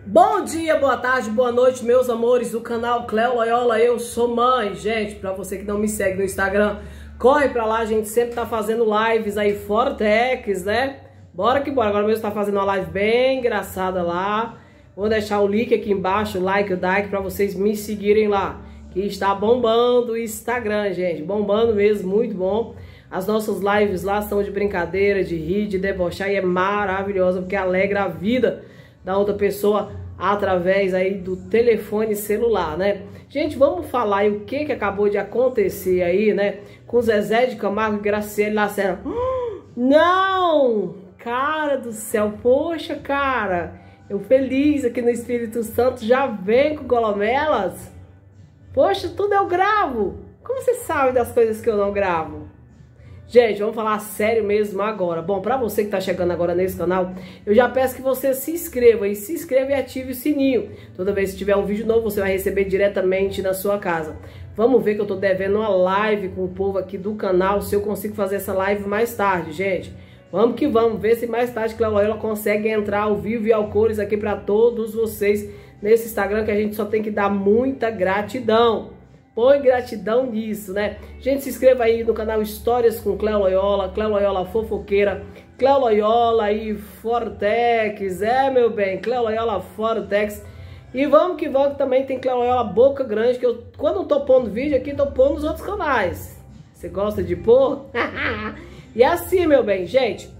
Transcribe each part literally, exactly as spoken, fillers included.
Bom dia, boa tarde, boa noite, meus amores do canal Cleo Loyola. Eu sou mãe, gente. Pra você que não me segue no Instagram, corre pra lá, a gente sempre tá fazendo lives aí, Fortex, né? Bora que bora. Agora mesmo tá fazendo uma live bem engraçada lá. Vou deixar o link aqui embaixo, o like, o like, pra vocês me seguirem lá, que está bombando o Instagram, gente. Bombando mesmo, muito bom. As nossas lives lá são de brincadeira, de rir, de debochar, e é maravilhosa, porque alegra a vida da outra pessoa através aí do telefone celular, né? Gente, vamos falar aí o que que acabou de acontecer aí, né? Com Zezé de Camargo e Graciele Lacerda. Hum, não! Cara do céu, poxa, cara, eu feliz aqui no Espírito Santo, já vem com Golomelas? Poxa, tudo eu gravo. Como você sabe das coisas que eu não gravo? Gente, vamos falar sério mesmo agora. Bom, pra você que tá chegando agora nesse canal, eu já peço que você se inscreva. E se inscreva e ative o sininho. Toda vez que tiver um vídeo novo, você vai receber diretamente na sua casa. Vamos ver que eu tô devendo uma live com o povo aqui do canal, se eu consigo fazer essa live mais tarde, gente. Vamos que vamos, ver se mais tarde Cleo Loyola consegue entrar ao vivo e ao cores aqui pra todos vocês nesse Instagram, que a gente só tem que dar muita gratidão. Põe gratidão nisso, né? Gente, se inscreva aí no canal Histórias com Cleo Loyola, Cleo Loyola Fofoqueira, Cleo Loyola e Fortex, é, meu bem, Cleo Loyola Fortex. E vamos que vamos, que também tem Cleo Loyola Boca Grande, que eu, quando eu tô pondo vídeo aqui, tô pondo nos outros canais. Você gosta de pôr? E assim, meu bem, gente,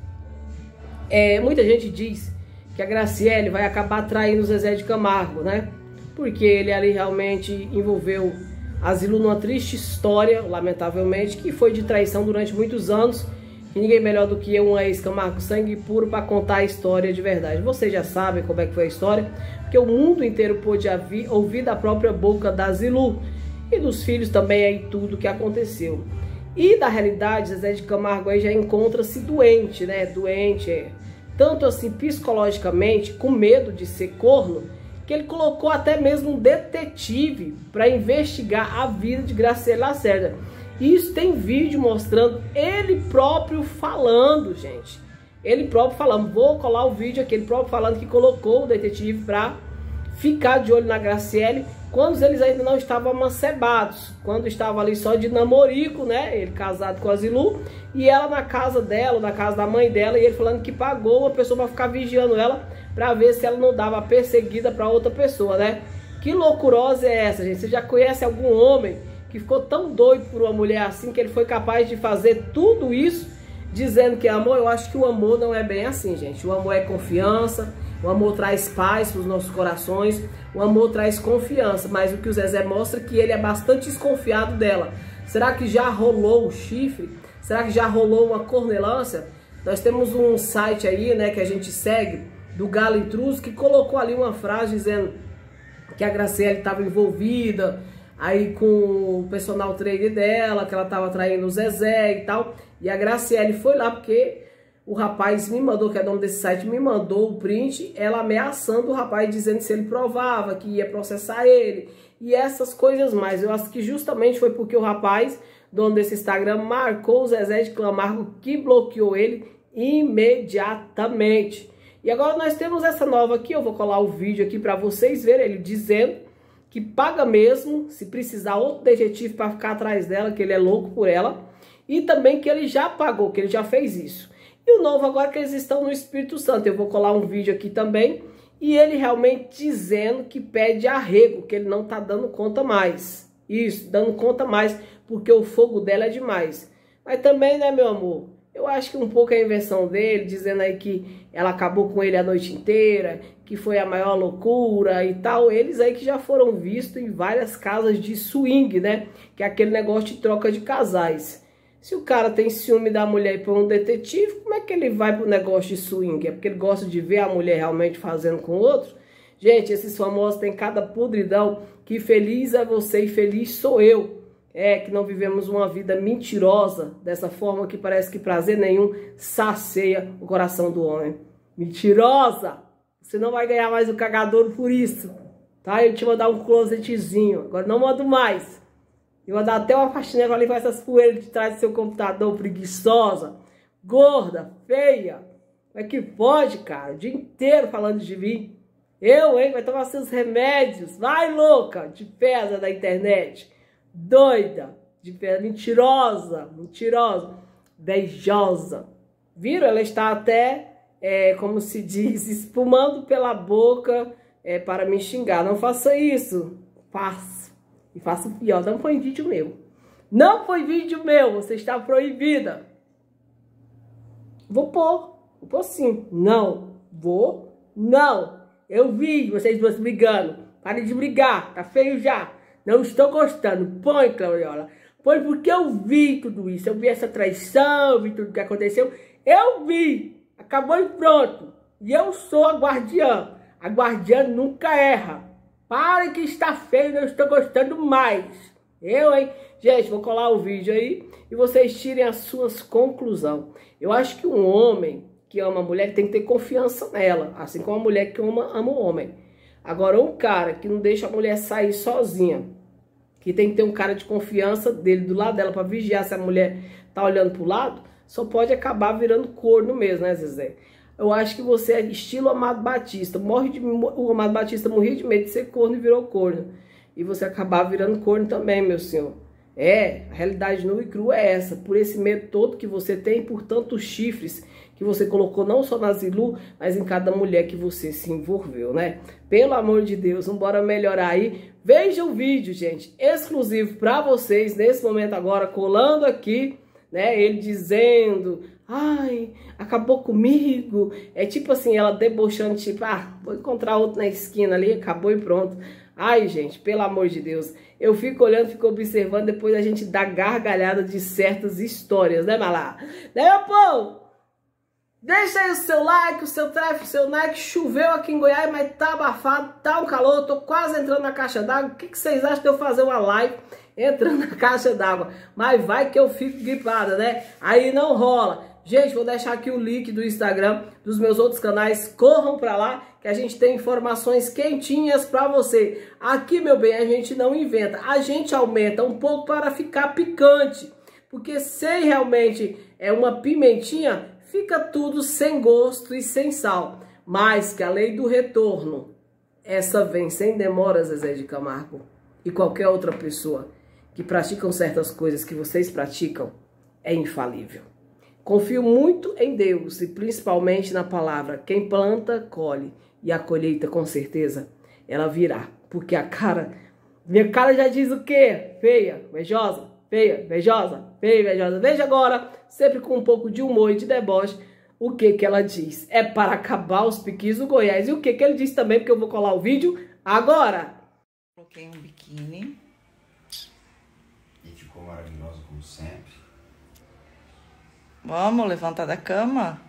é, muita gente diz que a Graciele vai acabar traindo o Zezé de Camargo, né? Porque ele ali realmente envolveu a Zilu numa triste história, lamentavelmente, que foi de traição durante muitos anos. E ninguém melhor do que um ex-Camargo sangue puro para contar a história de verdade. Vocês já sabem como é que foi a história, porque o mundo inteiro pôde ouvir da própria boca da Zilu e dos filhos também aí tudo que aconteceu. E da realidade, Zezé de Camargo aí já encontra-se doente, né? Doente, é. Tanto assim psicologicamente, com medo de ser corno, que ele colocou até mesmo um detetive para investigar a vida de Graciele Lacerda. E isso tem vídeo mostrando ele próprio falando, gente. Ele próprio falando. Vou colar o vídeo aqui, ele próprio falando que colocou o detetive para ficar de olho na Graciele quando eles ainda não estavam amancebados. Quando estava ali só de namorico, né? Ele casado com a Zilu e ela na casa dela, na casa da mãe dela, e ele falando que pagou uma pessoa para ficar vigiando ela, para ver se ela não dava perseguida para outra pessoa, né? Que loucurosa é essa, gente? Você já conhece algum homem que ficou tão doido por uma mulher assim que ele foi capaz de fazer tudo isso dizendo que é amor? Eu acho que o amor não é bem assim, gente. O amor é confiança, o amor traz paz para os nossos corações, o amor traz confiança, mas o que o Zezé mostra é que ele é bastante desconfiado dela. Será que já rolou um chifre? Será que já rolou uma cornelância? Nós temos um site aí, né, que a gente segue, do Galo Intruso, que colocou ali uma frase dizendo que a Graciele estava envolvida aí com o personal trainer dela, que ela estava traindo o Zezé e tal. E a Graciele foi lá porque o rapaz me mandou, que é dono desse site, me mandou o print, ela ameaçando o rapaz, dizendo que se ele provava que ia processar ele e essas coisas mais. Eu acho que justamente foi porque o rapaz, dono desse Instagram, marcou o Zezé de Camargo, que bloqueou ele imediatamente. E agora nós temos essa nova aqui, eu vou colar o vídeo aqui para vocês verem, ele dizendo que paga mesmo, se precisar outro detetive para ficar atrás dela, que ele é louco por ela, e também que ele já pagou, que ele já fez isso. E o novo agora é que eles estão no Espírito Santo, eu vou colar um vídeo aqui também, e ele realmente dizendo que pede arrego, que ele não tá dando conta mais. Isso, dando conta mais, porque o fogo dela é demais. Mas também, né, meu amor, eu acho que um pouco é a invenção dele, dizendo aí que ela acabou com ele a noite inteira, que foi a maior loucura e tal. Eles aí que já foram vistos em várias casas de swing, né? Que é aquele negócio de troca de casais. Se o cara tem ciúme da mulher e põe um detetive, como é que ele vai pro negócio de swing? É porque ele gosta de ver a mulher realmente fazendo com o outro? Gente, esses famosos têm cada podridão, que feliz é você e feliz sou eu. É, que não vivemos uma vida mentirosa, dessa forma que parece que prazer nenhum sacia o coração do homem. Mentirosa! Você não vai ganhar mais o cagadouro por isso, tá? Eu te mandar um closetzinho, agora não mando mais. Eu vou dar até uma faxina para limpar essas poeiras de trás do seu computador, preguiçosa, gorda, feia. Como é que pode, cara? O dia inteiro falando de mim. Eu, hein? Vai tomar seus remédios. Vai, louca, de pedra da internet. Doida, de pedra, mentirosa, mentirosa, beijosa. Viram? Ela está até, é, como se diz, espumando pela boca é, para me xingar. Não faça isso. Faça. E faça o pior. Não foi vídeo meu. Não foi vídeo meu. Você está proibida. Vou pôr. Vou pôr sim. Não. Vou. Não. Eu vi vocês duas brigando. Parem de brigar. Tá feio já. Não estou gostando. Põe, Cleola. Põe porque eu vi tudo isso. Eu vi essa traição. Eu vi tudo que aconteceu. Eu vi. Acabou e pronto. E eu sou a guardiã. A guardiã nunca erra. Parem que está feio. Não estou gostando mais. Eu, hein? Gente, vou colar o vídeo aí. E vocês tirem as suas conclusões. Eu acho que um homem que ama a mulher tem que ter confiança nela, assim como a mulher que ama, ama o homem. Agora, um cara que não deixa a mulher sair sozinha, que tem que ter um cara de confiança dele do lado dela para vigiar se a mulher tá olhando pro lado, só pode acabar virando corno mesmo, né, Zezé? Eu acho que você é estilo Amado Batista. Morre de, o Amado Batista morria de medo de ser corno e virou corno. E você acabar virando corno também, meu senhor. É, a realidade nua e crua é essa. Por esse medo todo que você tem, por tantos chifres que você colocou não só na Zilu, mas em cada mulher que você se envolveu, né? Pelo amor de Deus, vamos embora melhorar aí. Veja o vídeo, gente, exclusivo para vocês, nesse momento agora, colando aqui, né? Ele dizendo, ai, acabou comigo. É tipo assim, ela debochando, tipo, ah, vou encontrar outro na esquina ali, acabou e pronto. Ai, gente, pelo amor de Deus. Eu fico olhando, fico observando, depois a gente dá gargalhada de certas histórias, né, Malá? Né, meu povo? Deixa aí o seu like, o seu tráfego, o seu like. Choveu aqui em Goiás, mas tá abafado, tá um calor. Tô quase entrando na caixa d'água. O que, que vocês acham de eu fazer uma live entrando na caixa d'água? Mas vai que eu fico gripada, né? Aí não rola. Gente, vou deixar aqui o link do Instagram, dos meus outros canais. Corram pra lá, que a gente tem informações quentinhas pra você. Aqui, meu bem, a gente não inventa. A gente aumenta um pouco para ficar picante. Porque sem realmente é uma pimentinha, fica tudo sem gosto e sem sal. Mas que a lei do retorno, essa vem sem demora, Zezé de Camargo. E qualquer outra pessoa que praticam certas coisas que vocês praticam, é infalível. Confio muito em Deus e principalmente na palavra. Quem planta, colhe. E a colheita, com certeza, ela virá. Porque a cara... Minha cara já diz o quê? Feia, invejosa, feia, invejosa, feia, invejosa. Veja agora, sempre com um pouco de humor e de deboche, o que que ela diz. É para acabar os piquis do Goiás. E o que que ele diz também, porque eu vou colar o vídeo agora. Coloquei um biquíni. E ficou maravilhosa, como sempre. Vamos levantar da cama?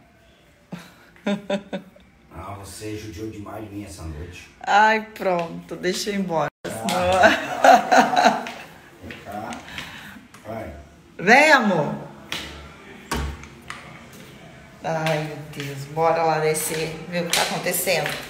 Ah, você judiou demais de mim essa noite. Ai, pronto, deixa eu ir embora. Ah, vem cá. Vai. Vem, amor. Ai, meu Deus, bora lá descer, ver o que tá acontecendo.